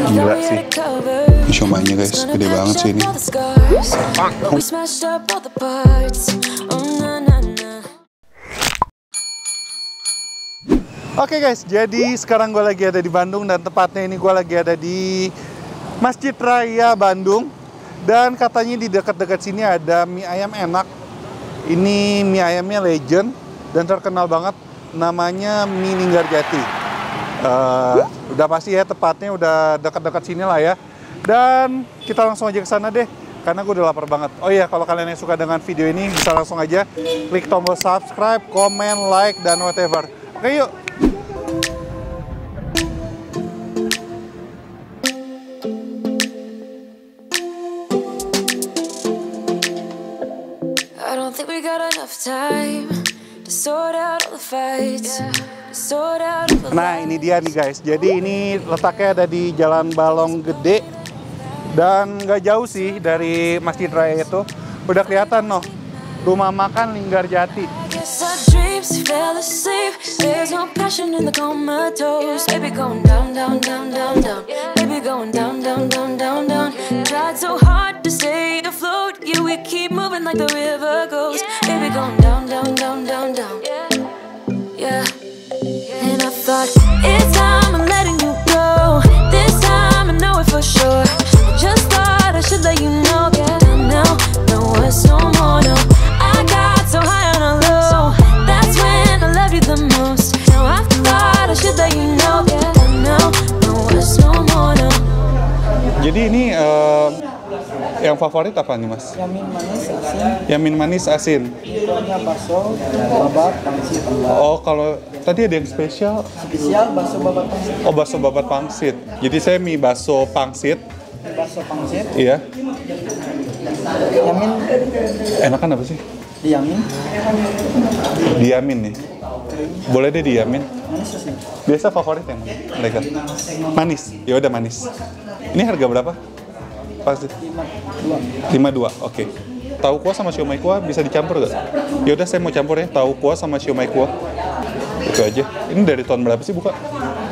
Gila sih. Ini siomaynya guys, gede banget sih ini. Oke guys, jadi sekarang gue lagi ada di Bandung dan tepatnya ini gue lagi ada di Masjid Raya Bandung. Dan katanya di dekat-dekat sini ada mie ayam enak. Ini mie ayamnya legend dan terkenal banget, namanya Mie Linggarjati. Udah pasti ya, tepatnya udah dekat-dekat sini lah ya. Dan kita langsung aja ke sana deh, karena gue udah lapar banget. Oh iya, kalau kalian yang suka dengan video ini bisa langsung aja klik tombol subscribe, komen, like, dan whatever. Oke yuk. Nah ini dia nih guys, jadi ini letaknya ada di Jalan Balong Gede dan nggak jauh sih dari Masjid Raya itu. Udah kelihatan noh, rumah makan Linggarjati. It's time I'm letting you go. This time I know it for sure. I just thought I should let you know. Now, no words no more, no. I got so high on a low. That's when I loved you the most. Now I thought I should let you know. Now, no words no more, no. Jadi ini yang favorit apa nih mas? Yamin manis asin. Yamin manis asin. Itu bakso, babat, pangsit. Oh kalau tadi ada yang spesial? Spesial bakso babat pangsit. Oh bakso babat pangsit. Jadi saya mie bakso pangsit. Bakso pangsit. Iya. Yamin. Enakan apa sih? Diyamin. Diyamin nih. Boleh deh diyamin. Manis asin. Biasa favorit yang mereka? Manis. Ya udah manis. Ini harga berapa? Pasti 52. Oke. Tahu kuah sama siomay kuah bisa dicampur gak? Ya udah saya mau campur ya, tahu kuah sama siomay kuah. Itu aja. Ini dari tahun berapa sih buka?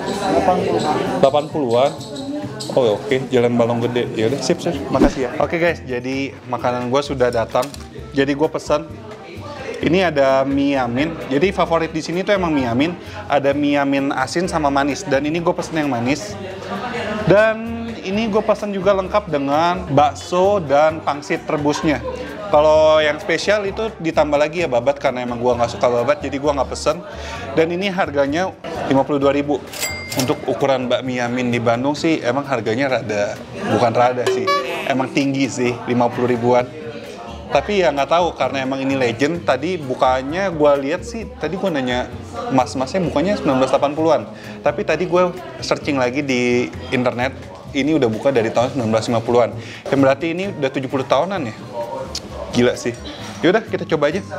80-an. Oh oke, Jalan Balong Gede. Ya udah sip. Makasih ya. Oke guys, jadi makanan gue sudah datang. Jadi gue pesan. Ini ada mie yamin. Jadi favorit di sini tuh emang mie yamin. Ada mie yamin asin sama manis. Dan ini gue pesen yang manis. Dan ini gue pesan juga lengkap dengan bakso dan pangsit rebusnya. Kalau yang spesial itu ditambah lagi ya babat, karena emang gue nggak suka babat, jadi gue nggak pesen. Dan ini harganya 52.000. Untuk ukuran bakmi yamin di Bandung sih emang harganya bukan rada sih, emang tinggi sih, 50 ribuan. Tapi ya nggak tahu, karena emang ini legend. Tadi bukanya gue lihat sih, tadi gue nanya mas-masnya bukanya 1980-an. Tapi tadi gue searching lagi di internet, ini udah buka dari tahun 1950-an. Yang berarti ini udah 70 tahunan ya. Gila sih. Yaudah kita coba aja.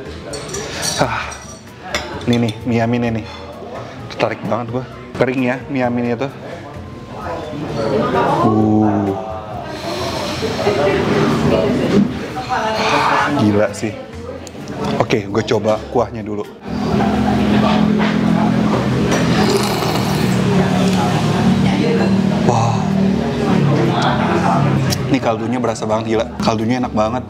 Ini nih mie yaminnya nih. Tertarik banget gue. Kering ya mie yamin itu. Gila sih. Oke, gue coba kuahnya dulu. Wow. Ini kaldunya berasa banget, gila. Kaldunya enak banget.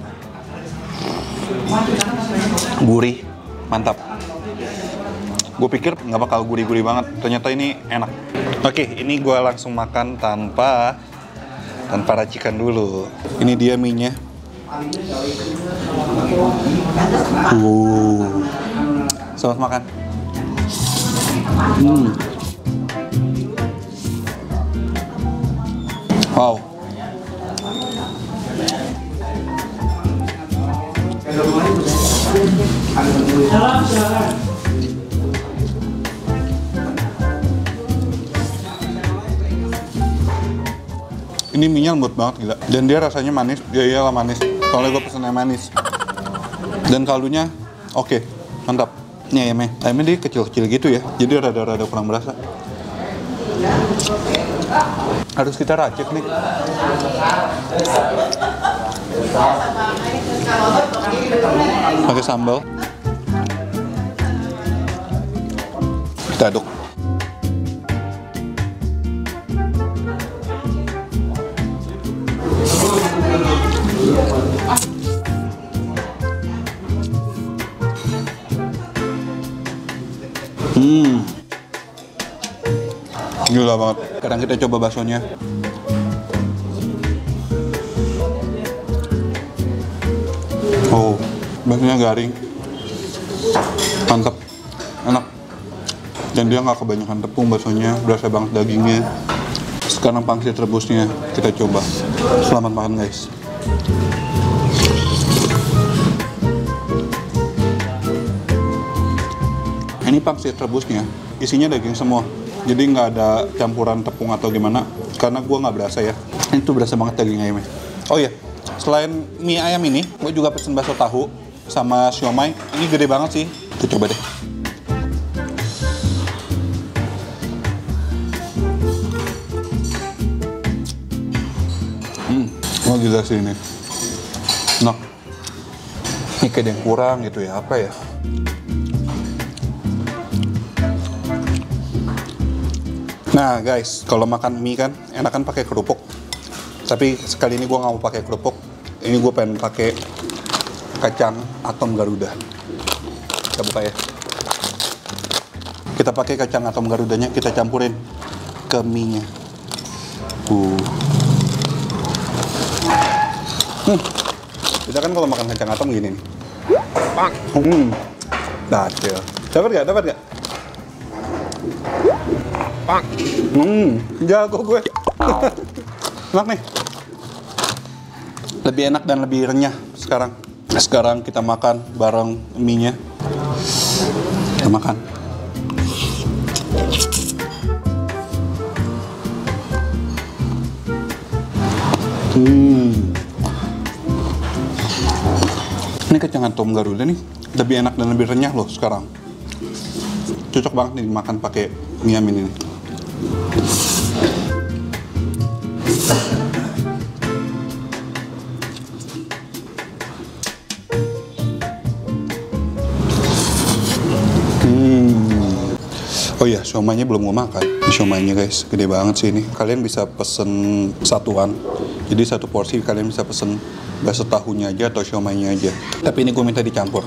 Gurih, mantap. Gue pikir nggak bakal gurih-gurih banget, ternyata ini enak. Oke, ini gue langsung makan tanpa racikan dulu. Ini dia mie-nya. Selamat makan. Wow. Ini mie-nya lembut banget gila. Dan dia rasanya manis. Ya iyalah manis. Soalnya gue pesennya manis. Dan kaldunya oke, mantap. Ini ayamnya. Ayamnya dia kecil-kecil gitu ya. Jadi rada-rada kurang berasa. Harus kita racik nih. Pakai sambal. Kita aduk. Gila banget. Sekarang kita coba baksonya. Oh, baksonya garing. Mantap. Enak. Dan dia nggak kebanyakan tepung baksonya, berasa banget dagingnya. Sekarang pangsit rebusnya kita coba. Selamat makan guys. Ini pangsit rebusnya, isinya daging semua. Jadi nggak ada campuran tepung atau gimana, karena gue nggak berasa ya. Ini tuh berasa banget daging ayamnya. Oh iya, selain mie ayam ini, gue juga pesen bakso tahu sama siomay. Ini gede banget sih. Kita coba deh. Oh gila sih ini. Nah, ini kayak ada yang kurang gitu ya, apa ya? Nah guys, kalau makan mie kan enakan pakai kerupuk. Tapi sekali ini gue nggak mau pakai kerupuk. Ini gue pengen pakai kacang atom Garuda. Kita buka ya. Kita pakai kacang atom Garudanya, kita campurin ke mie-nya. Kita kan kalau makan kacang atom gini nih. Dacil. Dapat gak? Dapat gak? Jago gue. Enak nih. Lebih enak dan lebih renyah sekarang. Sekarang kita makan bareng mie-nya. Kita makan. Ini kacang atom Garuda nih lebih enak dan lebih renyah loh sekarang. Cocok banget nih dimakan pakai mie ayam ini. Oh iya, siomaynya belum gue makan. Ini siomaynya guys, gede banget sih ini. Kalian bisa pesen satuan. Jadi satu porsi kalian bisa pesen bakso tahunya aja atau siomaynya aja. Tapi ini gue minta dicampur.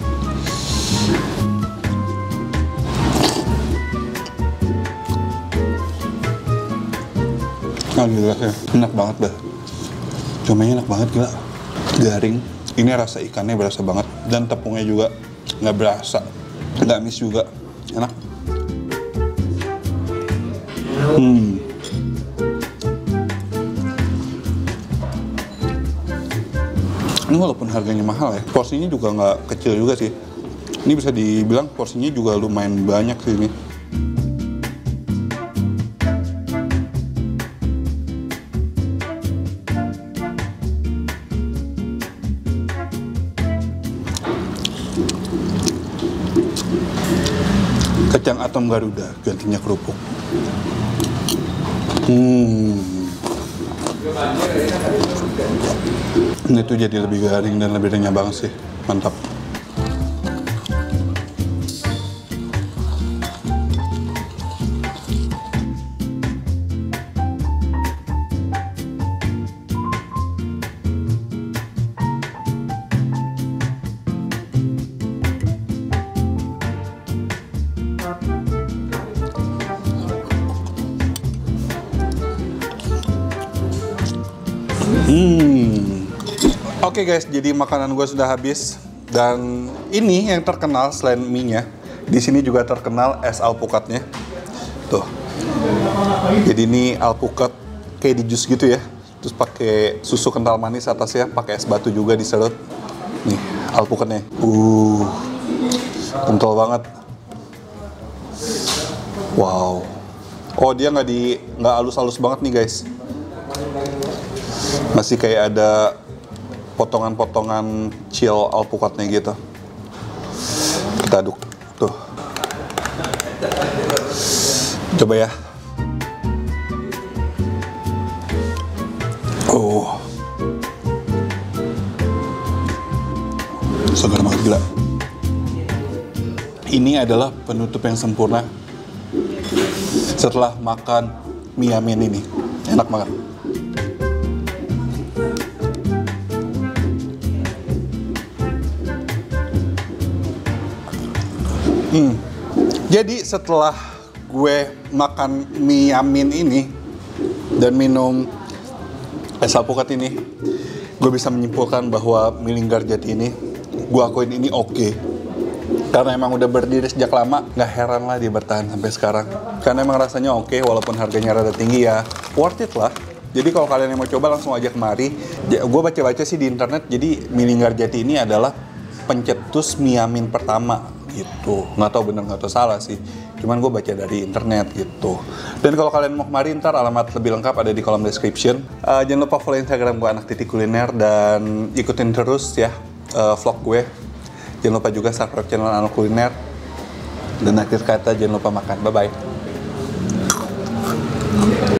Nah gila sih, enak banget dah. Siomaynya enak banget gila. Garing. Ini rasa ikannya berasa banget. Dan tepungnya juga nggak berasa. Nggak amis juga. Enak. Ini walaupun harganya mahal ya, porsinya juga nggak kecil juga sih. Ini bisa dibilang porsinya juga lumayan banyak sih ini. Kacang atom Garuda gantinya kerupuk. Ini tuh jadi lebih garing dan lebih renyah banget sih. Mantap. Oke guys, jadi makanan gue sudah habis dan ini yang terkenal selain mie-nya, di sini juga terkenal es alpukatnya. Tuh. Jadi ini alpukat kayak di jus gitu ya. Terus pakai susu kental manis atasnya, pakai es batu juga diserut. Nih, alpukatnya. Kental banget. Wow. Oh, dia nggak halus-halus banget nih guys. Masih kayak ada potongan-potongan chill alpukatnya gitu. Kita aduk tuh. Coba ya. Oh. Segar banget gila. Ini adalah penutup yang sempurna setelah makan mie ayam ini. Enak banget. Jadi setelah gue makan mie yamin ini dan minum es alpukat ini, gue bisa menyimpulkan bahwa mie Linggar Jati ini, gue akuin ini oke. Karena emang udah berdiri sejak lama, nggak heran lah dia bertahan sampai sekarang. Karena emang rasanya oke, walaupun harganya rada tinggi ya, worth it lah. Jadi kalau kalian yang mau coba langsung aja kemari. Gue baca-baca sih di internet, jadi mie Linggar Jati ini adalah pencetus mie yamin pertama gitu. Nggak tahu bener nggak tahu salah sih. Cuman gue baca dari internet gitu. Dan kalau kalian mau kemari, ntar alamat lebih lengkap ada di kolom description. Jangan lupa follow Instagram gue anak.kuliner dan ikutin terus ya vlog gue. Jangan lupa juga subscribe channel Anak Kuliner. Dan akhir kata jangan lupa makan. Bye-bye.